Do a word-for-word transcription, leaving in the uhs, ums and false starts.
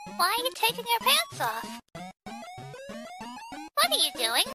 Why are you taking your pants off? What are you doing?